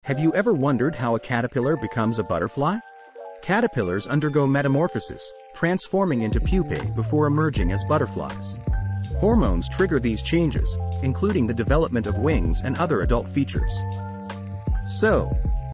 Have you ever wondered how a caterpillar becomes a butterfly? Caterpillars undergo metamorphosis, transforming into pupae before emerging as butterflies. Hormones trigger these changes, including the development of wings and other adult features. So,